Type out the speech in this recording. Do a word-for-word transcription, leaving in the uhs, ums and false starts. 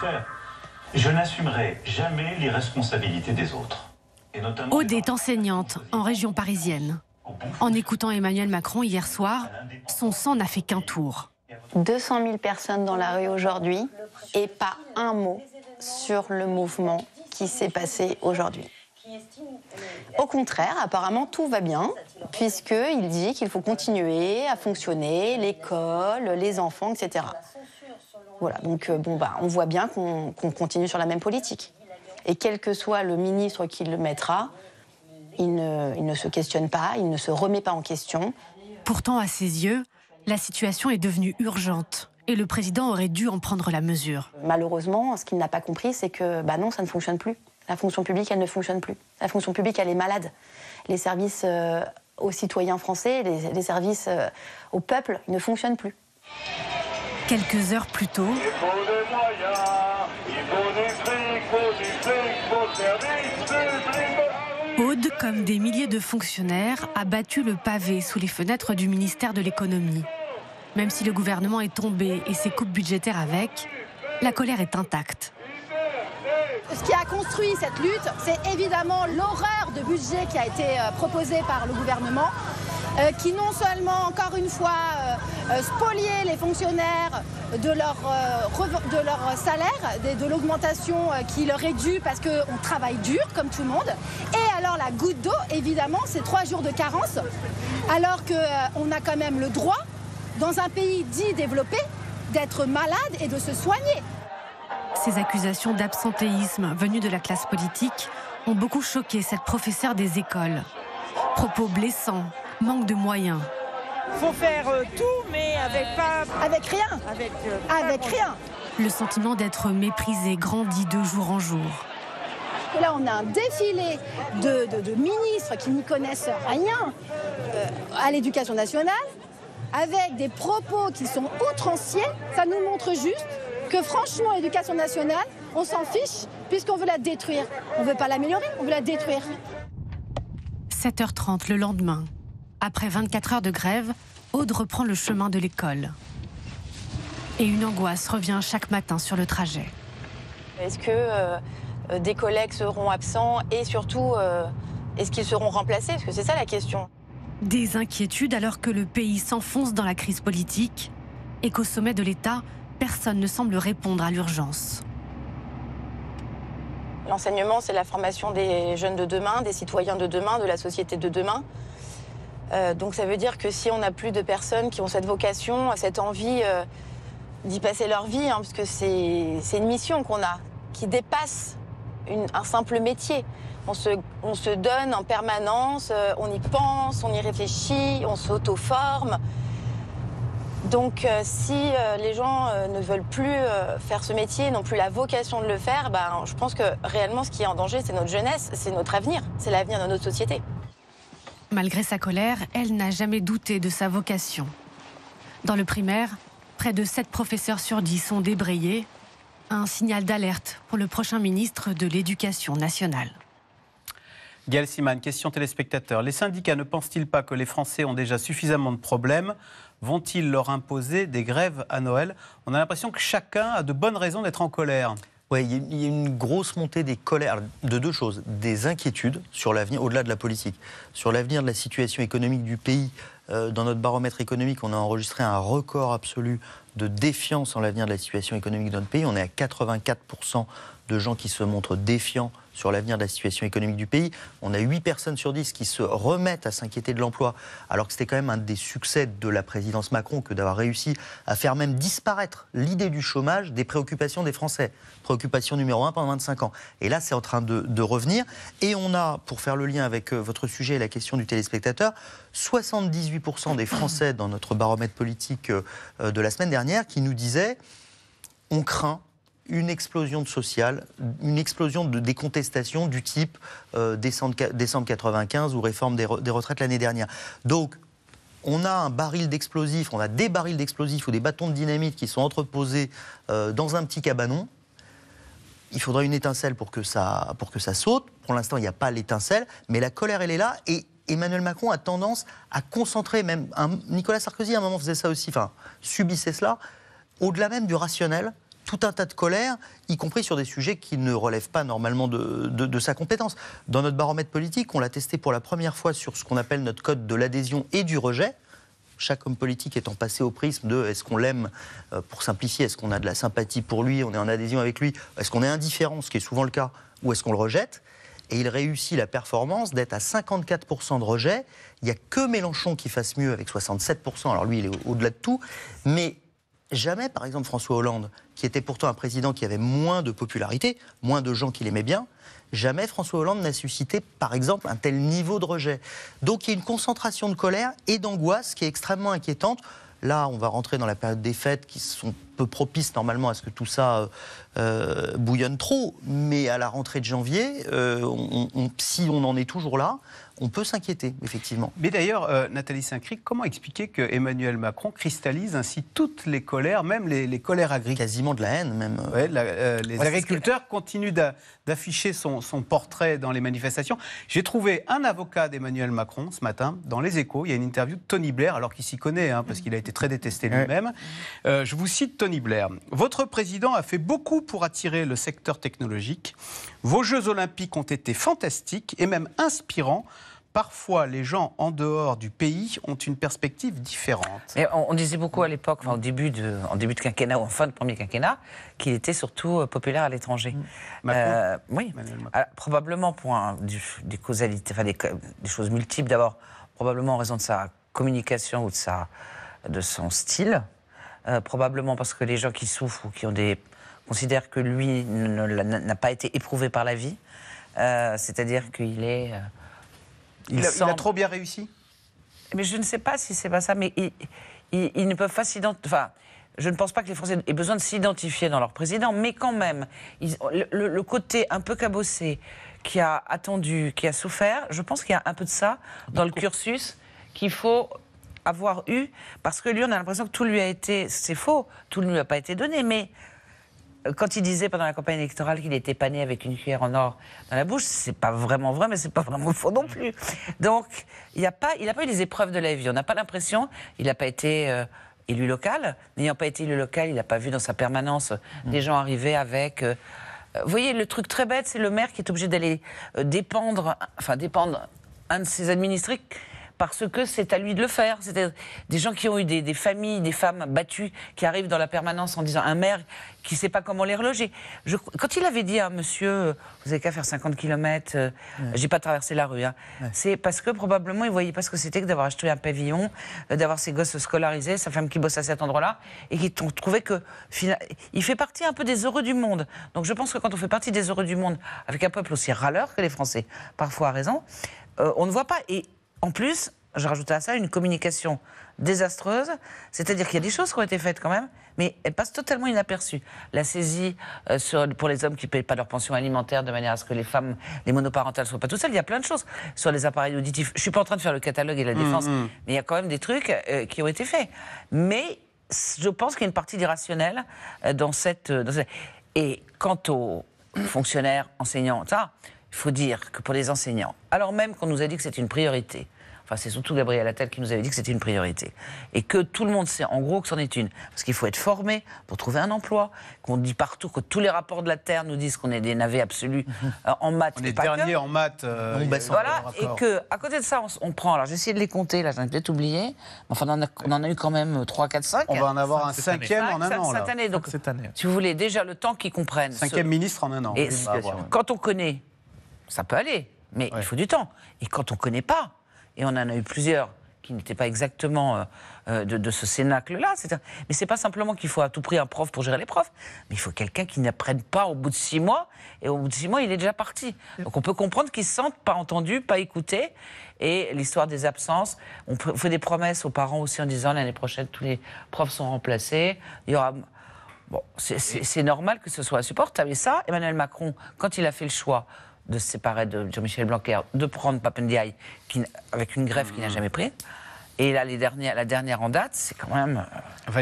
faire. Je n'assumerai jamais l'irresponsabilité des autres. Et notamment Aude est enseignante en région parisienne. En écoutant Emmanuel Macron hier soir, son sang n'a fait qu'un tour. deux cent mille personnes dans la rue aujourd'hui et pas un mot sur le mouvement qui s'est passé aujourd'hui. Au contraire, apparemment, tout va bien, puisqu'il dit qu'il faut continuer à fonctionner, l'école, les enfants, et cetera. Voilà, donc bon, bah, on voit bien qu'on qu'on continue sur la même politique. Et quel que soit le ministre qui le mettra, il ne, il ne se questionne pas, il ne se remet pas en question. Pourtant, à ses yeux, la situation est devenue urgente et le président aurait dû en prendre la mesure. Malheureusement, ce qu'il n'a pas compris, c'est que bah non, ça ne fonctionne plus. La fonction publique, elle ne fonctionne plus. La fonction publique, elle est malade. Les services euh, aux citoyens français, les, les services euh, au peuple ne fonctionnent plus. Quelques heures plus tôt, Il faut des moyens, il faut du fric, faut du fric, faut le service public. Aude, comme des milliers de fonctionnaires, a battu le pavé sous les fenêtres du ministère de l'économie. Même si le gouvernement est tombé et ses coupes budgétaires avec, la colère est intacte. Ce qui a construit cette lutte, c'est évidemment l'horreur de budget qui a été proposé par le gouvernement, euh, qui non seulement, encore une fois, euh, spoliait les fonctionnaires de leur, euh, de leur salaire, de, de l'augmentation qui leur est due parce qu'on travaille dur, comme tout le monde. Et alors la goutte d'eau, évidemment, c'est trois jours de carence, alors qu'on euh, a quand même le droit, dans un pays dit développé, d'être malade et de se soigner. Ces accusations d'absentéisme venues de la classe politique ont beaucoup choqué cette professeure des écoles. Propos blessants, manque de moyens. Il faut faire euh, tout, mais avec pas... Avec rien. Avec, euh, Avec rien. Le sentiment d'être méprisé grandit de jour en jour. Et là, on a un défilé de, de, de ministres qui n'y connaissent rien euh, à l'éducation nationale, avec des propos qui sont outranciers. Ça nous montre juste que franchement, l'éducation nationale, on s'en fiche puisqu'on veut la détruire. On ne veut pas l'améliorer, on veut la détruire. sept heures trente le lendemain. Après vingt-quatre heures de grève, Aude reprend le chemin de l'école. Et une angoisse revient chaque matin sur le trajet. Est-ce que euh, des collègues seront absents et surtout, euh, est-ce qu'ils seront remplacés? Parce que c'est ça la question. Des inquiétudes alors que le pays s'enfonce dans la crise politique et qu'au sommet de l'État, personne ne semble répondre à l'urgence. L'enseignement, c'est la formation des jeunes de demain, des citoyens de demain, de la société de demain. Euh, donc ça veut dire que si on n'a plus de personnes qui ont cette vocation, cette envie euh, d'y passer leur vie, hein, parce que c'est une mission qu'on a, qui dépasse une, un simple métier. On se, on se donne en permanence, euh, on y pense, on y réfléchit, on s'auto-forme. Donc euh, si euh, les gens euh, ne veulent plus euh, faire ce métier, n'ont plus la vocation de le faire, ben, je pense que réellement ce qui est en danger, c'est notre jeunesse, c'est notre avenir, c'est l'avenir de notre société. Malgré sa colère, elle n'a jamais douté de sa vocation. Dans le primaire, près de sept professeurs sur dix sont débrayés. Un signal d'alerte pour le prochain ministre de l'Éducation nationale. Gaël Siman, question téléspectateur. Les syndicats ne pensent-ils pas que les Français ont déjà suffisamment de problèmes ? Vont-ils leur imposer des grèves à Noël? On a l'impression que chacun a de bonnes raisons d'être en colère. Oui, il y a une grosse montée des colères, de deux choses. Des inquiétudes sur l'avenir, au-delà de la politique, sur l'avenir de la situation économique du pays. Euh, dans notre baromètre économique, on a enregistré un record absolu de défiance en l'avenir de la situation économique de notre pays. On est à quatre-vingt-quatre pour cent de gens qui se montrent défiants sur l'avenir de la situation économique du pays. On a huit personnes sur dix qui se remettent à s'inquiéter de l'emploi, alors que c'était quand même un des succès de la présidence Macron que d'avoir réussi à faire même disparaître l'idée du chômage des préoccupations des Français. Préoccupation numéro un pendant vingt-cinq ans. Et là, c'est en train de, de revenir. Et on a, pour faire le lien avec votre sujet et la question du téléspectateur, soixante-dix-huit pour cent des Français dans notre baromètre politique de la semaine dernière qui nous disaient « on craint » une explosion de social, une explosion de des contestations du type euh, décembre, décembre quatre-vingt-quinze ou réforme des, re, des retraites l'année dernière. Donc, on a un baril d'explosifs, on a des barils d'explosifs ou des bâtons de dynamite qui sont entreposés euh, dans un petit cabanon. Il faudra une étincelle pour que ça, pour que ça saute. Pour l'instant, il n'y a pas l'étincelle, mais la colère, elle est là. Et Emmanuel Macron a tendance à concentrer, même un, Nicolas Sarkozy à un moment faisait ça aussi, enfin subissait cela, au-delà même du rationnel. tout un tas de colères, y compris sur des sujets qui ne relèvent pas normalement de, de, de sa compétence. Dans notre baromètre politique, on l'a testé pour la première fois sur ce qu'on appelle notre code de l'adhésion et du rejet. Chaque homme politique étant passé au prisme de est-ce qu'on l'aime, euh, pour simplifier, est-ce qu'on a de la sympathie pour lui, on est en adhésion avec lui, est-ce qu'on est indifférent, ce qui est souvent le cas, ou est-ce qu'on le rejette. Et il réussit la performance d'être à cinquante-quatre pour cent de rejet. Il n'y a que Mélenchon qui fasse mieux avec soixante-sept pour cent. Alors lui, il est au-delà de tout. Mais jamais, par exemple, François Hollande, qui était pourtant un président qui avait moins de popularité, moins de gens qui l'aimaient bien, jamais François Hollande n'a suscité, par exemple, un tel niveau de rejet. Donc il y a une concentration de colère et d'angoisse qui est extrêmement inquiétante. Là, on va rentrer dans la période des fêtes qui sont peu propices normalement à ce que tout ça euh, euh, bouillonne trop. Mais à la rentrée de janvier, euh, on, on, si on en est toujours là, on peut s'inquiéter, effectivement. Mais d'ailleurs, euh, Nathalie Saint-Cric, comment expliquer que Emmanuel Macron cristallise ainsi toutes les colères, même les, les colères agricoles ? Quasiment de la haine, même. Ouais, la, euh, les ouais, agriculteurs que... continuent d'a, d'afficher son, son portrait dans les manifestations. J'ai trouvé un avocat d'Emmanuel Macron ce matin dans Les Échos. Il y a une interview de Tony Blair, alors qu'il s'y connaît, hein, parce qu'il a été très détesté lui-même. Ouais. Euh, je vous cite Tony Blair. « Votre président a fait beaucoup pour attirer le secteur technologique. Vos Jeux Olympiques ont été fantastiques et même inspirants. Parfois, les gens en dehors du pays ont une perspective différente. » Et on, on disait beaucoup à l'époque, enfin, au début de, en début de quinquennat ou en fin de premier quinquennat, qu'il était surtout euh, populaire à l'étranger. Mmh. Euh, oui, alors, probablement pour un, du, des causalités, enfin des, des choses multiples. D'abord, probablement en raison de sa communication ou de, sa, de son style. Euh, probablement parce que les gens qui souffrent ou qui ont des considèrent que lui ne, ne, n'a pas été éprouvé par la vie. Euh, c'est-à-dire qu'il est... Euh, Il, il, a, semble... il a trop bien réussi ? Mais je ne sais pas si c'est pas ça, mais ils, ils, ils ne peuvent pas s'identifier. Enfin, je ne pense pas que les Français aient besoin de s'identifier dans leur président, mais quand même, ils... le, le côté un peu cabossé, qui a attendu, qui a souffert, je pense qu'il y a un peu de ça dans le cursus qu'il faut avoir eu, parce que lui, on a l'impression que tout lui a été... C'est faux, tout ne lui a pas été donné, mais... Quand il disait pendant la campagne électorale qu'il était pané avec une cuillère en or dans la bouche, c'est pas vraiment vrai, mais c'est pas vraiment faux non plus. Donc, il n'a pas, il a pas eu les épreuves de la vie. On n'a pas l'impression, il n'a pas été euh, élu local. N'ayant pas été élu local, il n'a pas vu dans sa permanence mmh. des gens arriver avec... Euh, vous voyez, le truc très bête, c'est le maire qui est obligé d'aller euh, dépendre, enfin dépendre un de ses administrés, parce que c'est à lui de le faire. C'est des gens qui ont eu des, des familles, des femmes battues, qui arrivent dans la permanence en disant un maire qui ne sait pas comment les reloger. Je, quand il avait dit à monsieur, vous n'avez qu'à faire cinquante kilomètres, euh, ouais. j'ai pas traversé la rue, hein. ouais. c'est parce que probablement il ne voyait pas ce que c'était que d'avoir acheté un pavillon, euh, d'avoir ses gosses scolarisés, sa femme qui bosse à cet endroit-là, et qui trouvait que il fait partie un peu des heureux du monde. Donc je pense que quand on fait partie des heureux du monde, avec un peuple aussi râleur que les Français, parfois à raison, euh, on ne voit pas. Et en plus, je rajoute à ça une communication désastreuse, c'est-à-dire qu'il y a des choses qui ont été faites quand même, mais elles passent totalement inaperçues. La saisie euh, sur, pour les hommes qui ne payent pas leur pension alimentaire de manière à ce que les femmes, les monoparentales ne soient pas toutes seules, il y a plein de choses. Sur les appareils auditifs, je ne suis pas en train de faire le catalogue et la défense, mmh, mmh. mais il y a quand même des trucs euh, qui ont été faits. Mais je pense qu'il y a une partie d'irrationnel euh, dans, cette, dans cette... Et quant aux fonctionnaires, enseignants, ça, il faut dire que pour les enseignants, alors même qu'on nous a dit que c'était une priorité, enfin c'est surtout Gabriel Attal qui nous avait dit que c'était une priorité, et que tout le monde sait en gros que c'en est une, parce qu'il faut être formé pour trouver un emploi, qu'on dit partout, que tous les rapports de la Terre nous disent qu'on est des navets absolus euh, en maths. On est dernier en maths. Euh, on baisse voilà, et qu'à côté de ça, on, on prend, alors j'ai essayé de les compter, là j'en ai peut-être oublié, mais enfin on en a, on en a eu quand même trois, quatre, cinq. On va en avoir un cinquième en un an. Cette année, donc cette année. Si vous voulez, déjà le temps qu'ils comprennent. Cinquième ce... ministre en un an. Et bah, voilà. Quand on connaît, ça peut aller, mais ouais. il faut du temps. Et quand on ne connaît pas, et on en a eu plusieurs qui n'étaient pas exactement euh, de, de ce cénacle-là, c'est un... mais ce n'est pas simplement qu'il faut à tout prix un prof pour gérer les profs, mais il faut quelqu'un qui n'apprenne pas au bout de six mois, et au bout de six mois, il est déjà parti. Donc on peut comprendre qu'ils ne se sentent pas entendus, pas écoutés, et l'histoire des absences, on fait des promesses aux parents aussi en disant l'année prochaine, tous les profs sont remplacés, il y aura... Bon, c'est, c'est, c'est normal que ce soit insupportable. Et ça, Emmanuel Macron, quand il a fait le choix de se séparer de Jean-Michel Blanquer, de prendre Pap Ndiaye, qui, avec une greffe qu'il n'a jamais pris, et là, les dernières, la dernière en date, c'est quand même...